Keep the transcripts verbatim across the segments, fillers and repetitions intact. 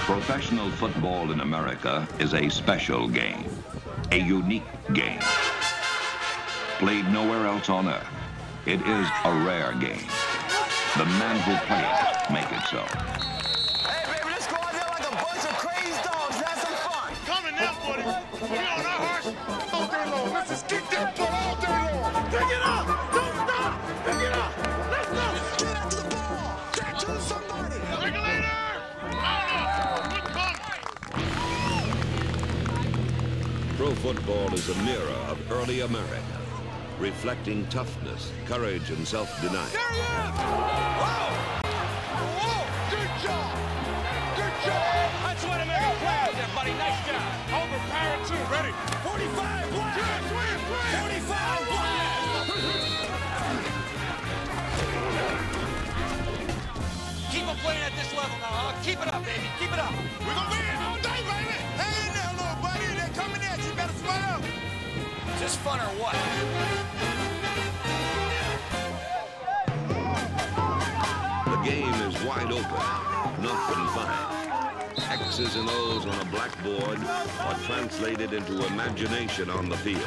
Professional football in America is a special game, a unique game. Played nowhere else on earth, it is a rare game. The men who play it make it so. Hey, baby, let's go out there like a bunch of crazy dogs and have some fun. Coming now, buddy. We on our horse all day long. Let's just kick that ball all day long. Pick it up. Don't stop. Pick it up. Let's go. Get after the ball. Get to somebody. Regulator. Pro football is a mirror of early America, reflecting toughness, courage, and self-denial. There he is! Whoa! Whoa! Good job! Good job! That's what American players there, buddy. Nice job. Overpower two. Ready? forty-five blast! Good, swing, swing! forty-five blast! Keep on playing at this level now, huh? Keep it up, baby. Keep it up. We're gonna win all day, baby! Hang in there, little buddy. They're coming at you. Better smile. Is this fun or what? The game is wide open, not confined. X's and O's on a blackboard are translated into imagination on the field.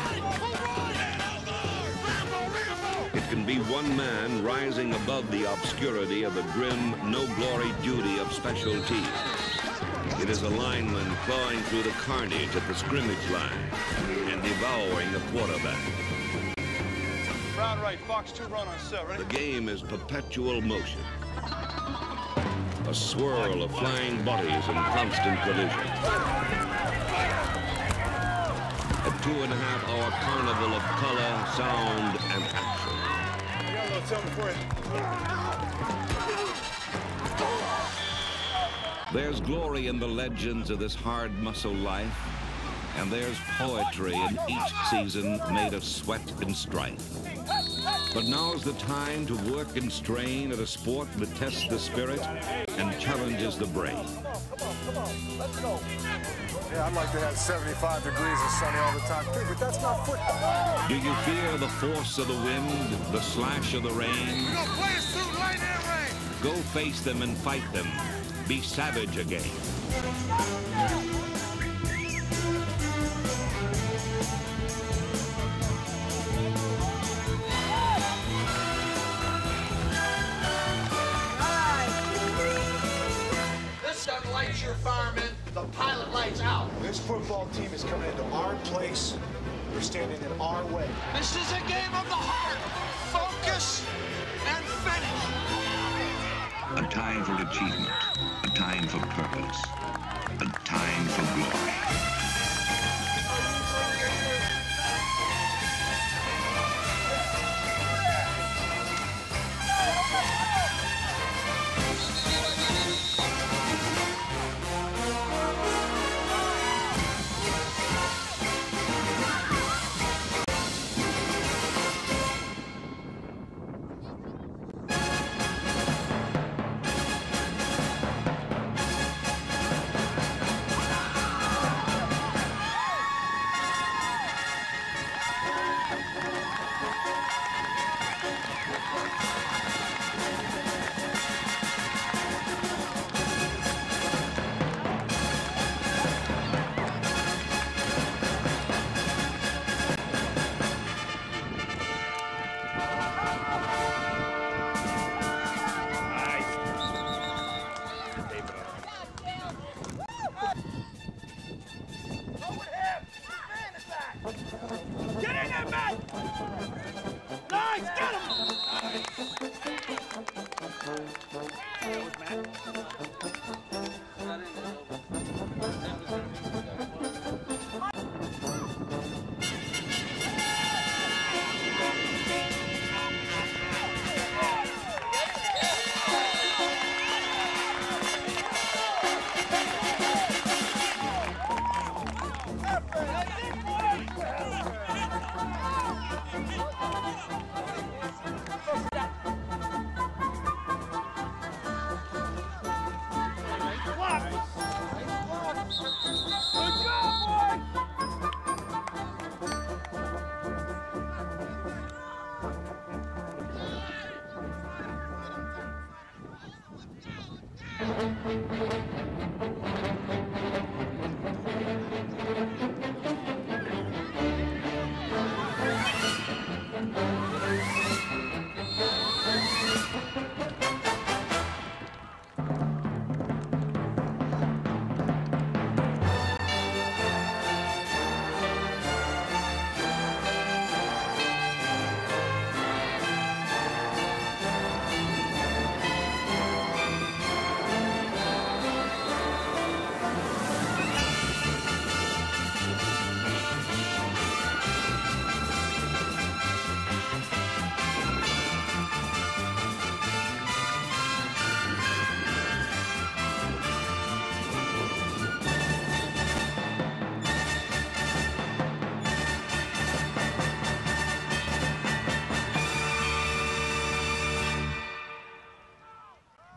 It can be one man rising above the obscurity of the grim, no-glory duty of special teams. It is a lineman clawing through the carnage at the scrimmage line and devouring the quarterback. Brown right, Fox two run on set, ready? The game is perpetual motion. A swirl of flying bodies in constant collision. A two and a half hour carnival of color, sound, and action. I got a little something for you. There's glory in the legends of this hard muscle life, and there's poetry in each season made of sweat and strife. But now's the time to work and strain at a sport that tests the spirit and challenges the brain. Yeah, I'd like to have seventy-five degrees and sunny all the time, too, but that's not football. Do you fear the force of the wind, the slash of the rain? We're gonna play it through light and rain. Go face them and fight them. Be savage again. This gun lights your fireman. The pilot lights out. This football team is coming into our place. We're standing in our way. This is a game of the heart. Focus and finish. A time for achievement, a time for purpose, a time for glory.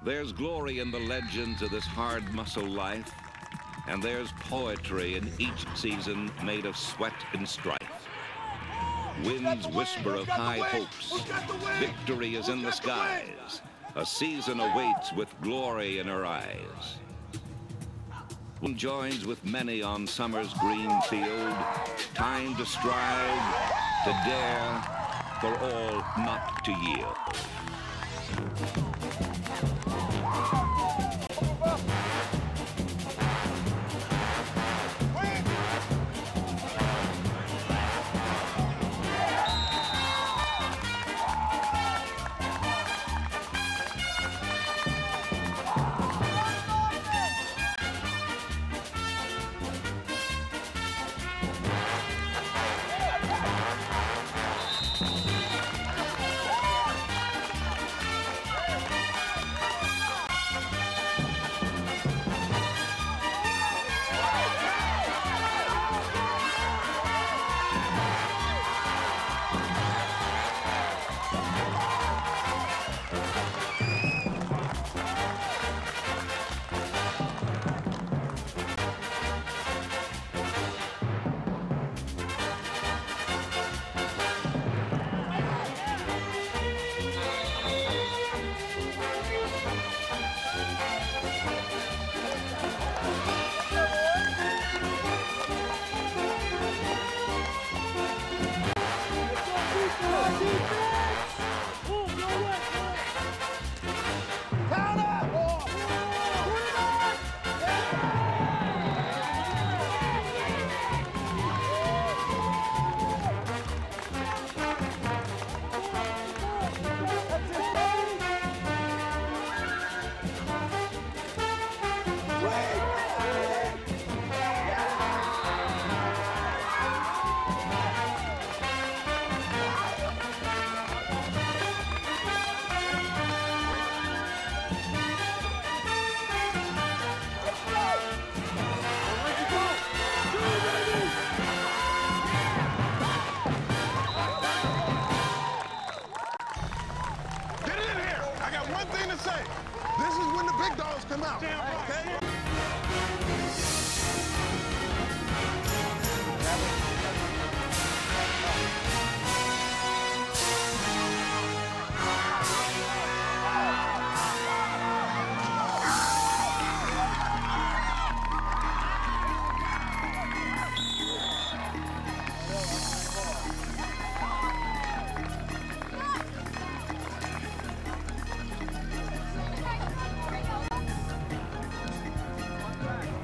There's glory in the legends of this hard muscle life, and there's poetry in each season made of sweat and strife. Winds whisper of high hopes. Victory is in the skies. A season awaits with glory in her eyes. One joins with many on summer's green field. Time to strive, to dare, for all not to yield. This is when the big dogs come out. Okay? Back.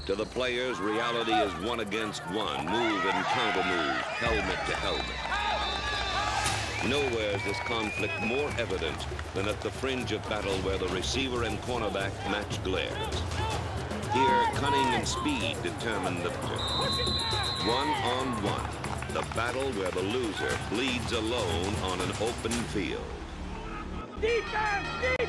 To the players, reality is one against one, move and counter-move, helmet to helmet. Nowhere is this conflict more evident than at the fringe of battle where the receiver and cornerback match glares. Here, cunning and speed determine the victor. One on one, the battle where the loser bleeds alone on an open field. Defense! Defense!